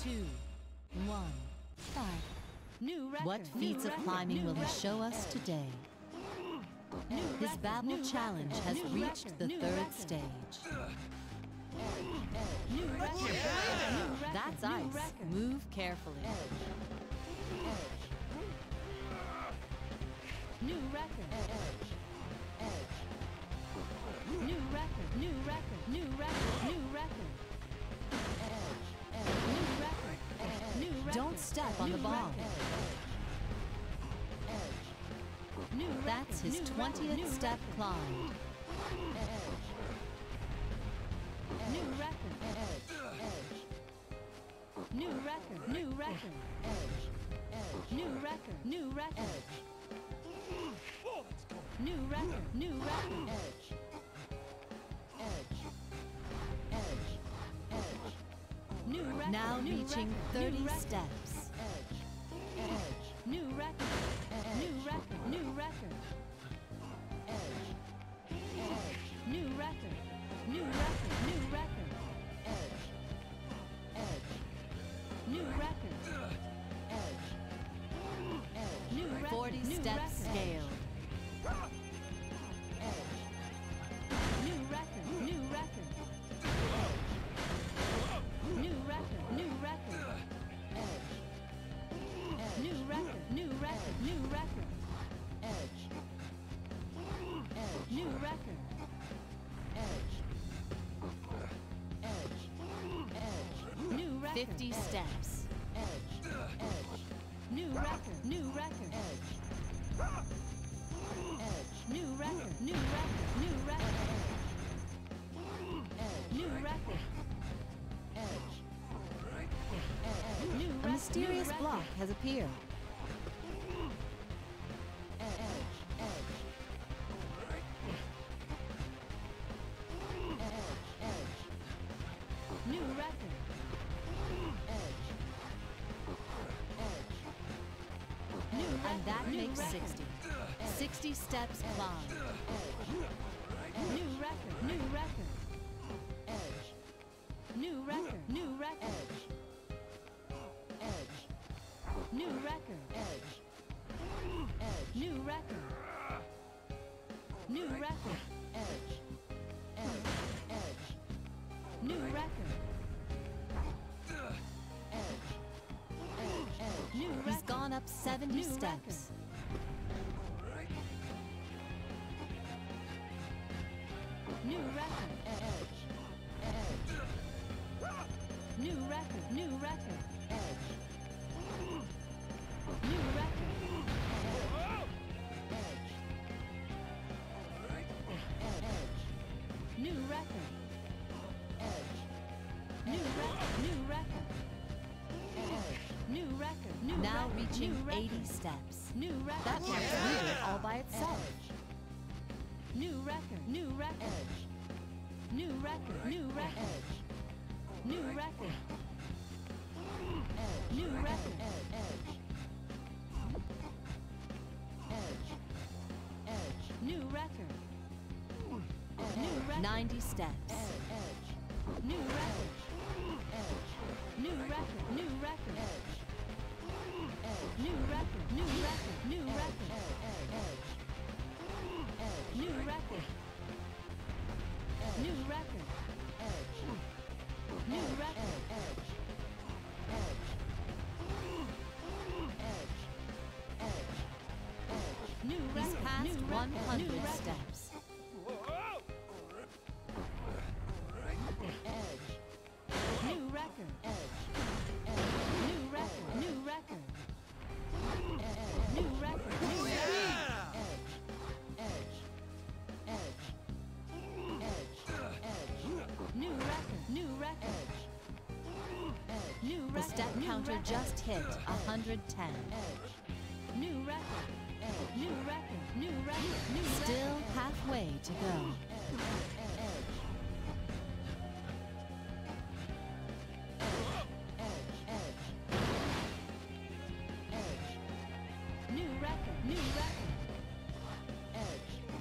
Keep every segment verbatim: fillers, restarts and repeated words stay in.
two, one, fight. New record. What feats New of record. climbing New will he record. show us today? New His record. Babel New challenge record. has New reached record. the New third record. stage. New record. New record. That's New ice. record. Move carefully. New record. New record. New record. New record. New record. New record. New record. Don't step on New the ball. record. New record. That's his New record. twentieth New step record. climbed. New record. New record. New record. New record. New record. New record. New record. New record. Now New reaching record. thirty New record. steps. New record. New record. New record. New record. New record. New record. New record. New record. forty New steps record. scaled. New record. New record. New record. New record. New record. New record. New record. New record. New record. fifty steps. New record. New record. New record. New record. New record. New record. New A record. mysterious New record. block has appeared. New record. New record. And that New makes record. sixty. sixty steps climbed. New record. New record. New record. New record. New record. New record. New record. New record. New record. He's gone up seventy New steps. New record. New record. New record. New record. New record. New record. New record. New record. New Now record. reaching New record. eighty steps. New record. That can't do it all by itself. New record. New record. New record. New record. New record. New record. New record. New record. ninety steps. New record. New record. New record. New record. New record. New record. New record. New record. New record. New record. He's past New record. one New hundred record. steps. New record. New record. New record. New record. New record. New record. New record. New record. The step New counter record. just hit one hundred ten. New record. New record. New record. New Still record. halfway to go. New record. New record.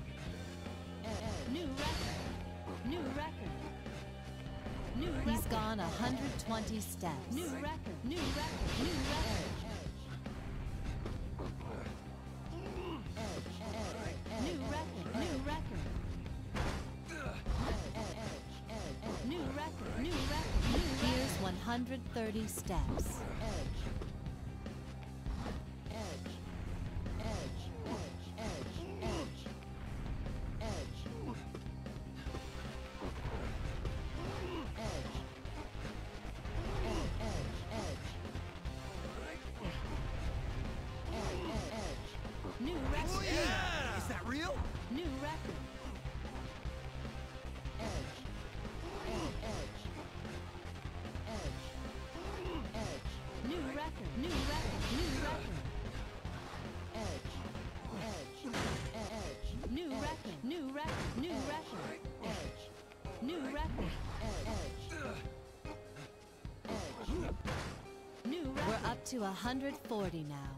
New record. New record. New He's record. gone on one hundred twenty steps. New record. New record. New record. New record. New record. New record. New record. New record. Here's one hundred thirty steps. New record. Oh yeah! Is that real? New record. New record. New record. New record. New record. New record. New record. New record. New record. We're up to one hundred forty now.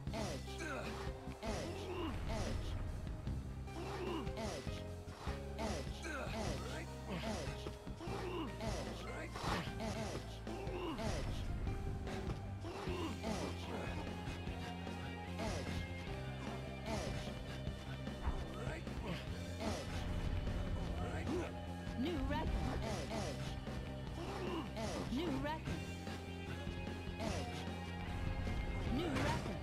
New record. New record. New record.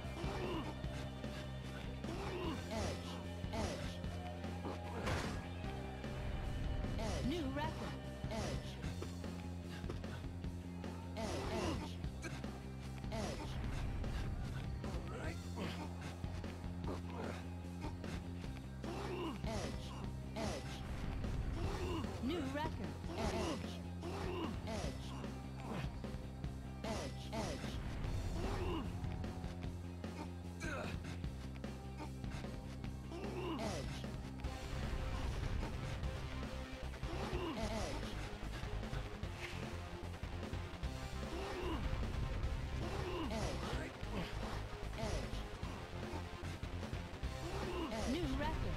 New record. New record. New record.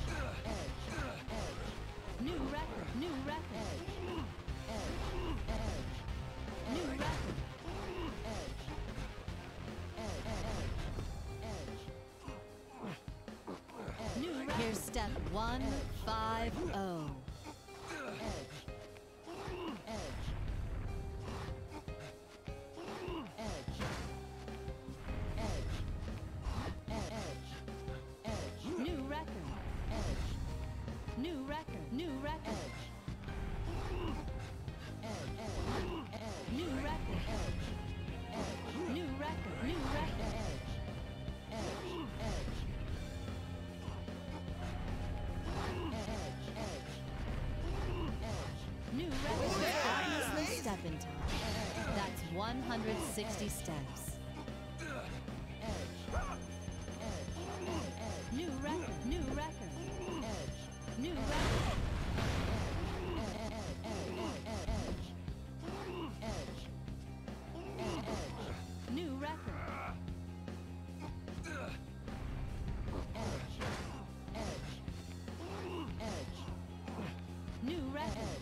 New record. New record. New record. New record. Here's step one five zero. New record. New record. New record. New record. New record. New record. New record. Obviously step in time. That's one hundred sixty steps. New record. New record. New record. New record. New record.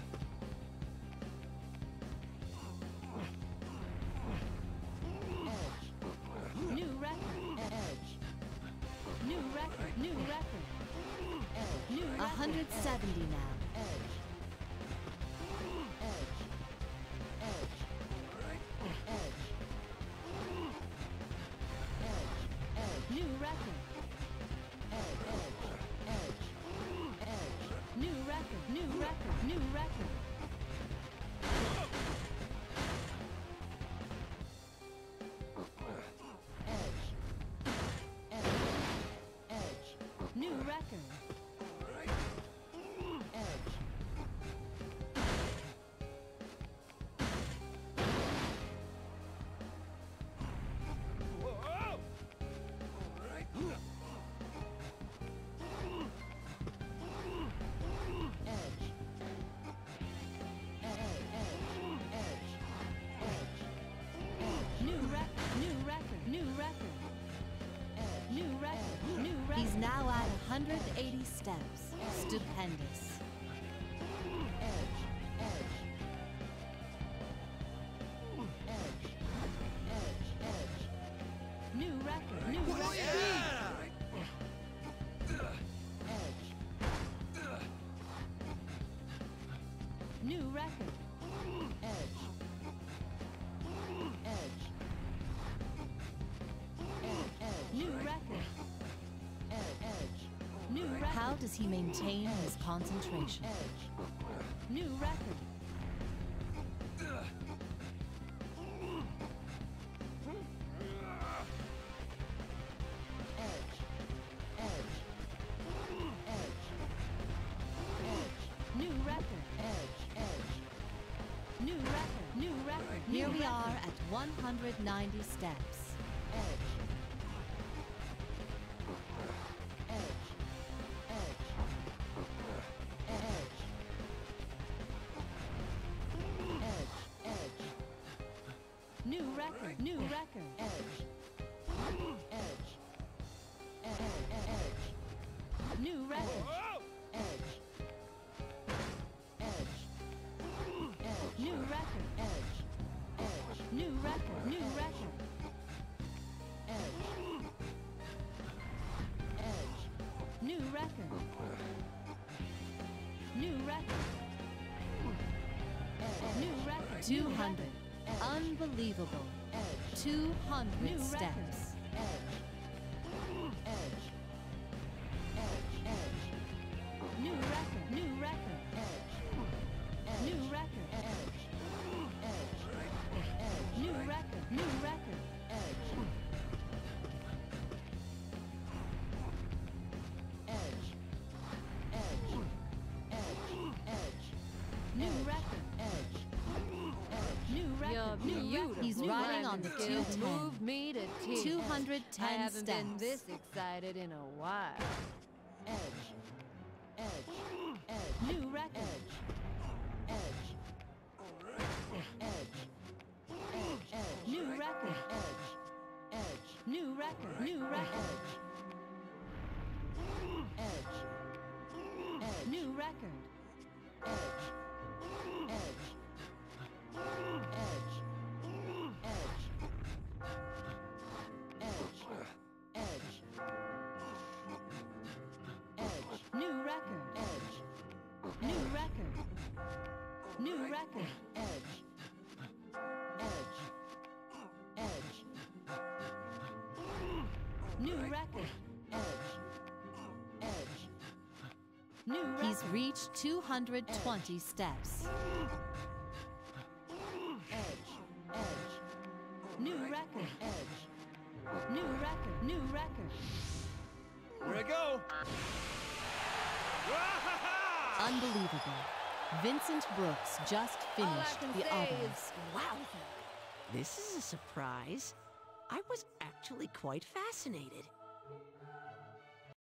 New record. New record. New record. New record. one hundred seventy now. New record. New record. New record. New record. New record. New record. New record. New record. New record. New record. He's now at one hundred eighty steps. Stupendous. record. New What record. yeah! New record. Edge. Edge. Edge. New record. Edge. New record. How does he maintain his concentration? Edge. New record. New record. Edge. Edge. New record. New record. Here New we record. are at one hundred ninety steps. Edge. Edge. Edge. Edge. Edge. Edge. New record. New record. Edge. Edge. Edge. Edge. New record. Edge. Edge. Edge. New record. Edge. Edge. New record. New record. Edge. Edge. New record. New record. Edge. New record. two New hundred. record. Unbelievable. Edge. two New hundred record. steps. Edge. Edge. Edge. Edge. New record. New record. Edge. Edge. New record. Edge. Edge. Edge. New record. New record. Edge. Edge. Edge. Edge. Edge. New record. Edge. Edge. New record. You're New beautiful. record. He's New riding record. on the Skills two ten. move me to tears. two hundred ten I haven't steps. been this excited in a while. Edge. Edge. Edge. New record. Edge. Edge. Edge. Edge. Edge. New record. Edge. Edge. New record. New record. Edge. Edge. New record. Edge. Edge. Edge. Edge. Edge. Edge. Edge. New record. Edge. New record. New record. Edge. Edge. Edge. New record. Edge. Edge. New record. He's reached two hundred twenty steps. Edge. Edge. New record. Edge. New record. New record. Here I go. Wahaha! Unbelievable. Vincent Brooks just All I finished can the say obelisk. is, Wowza! This is a surprise. I was actually quite fascinated.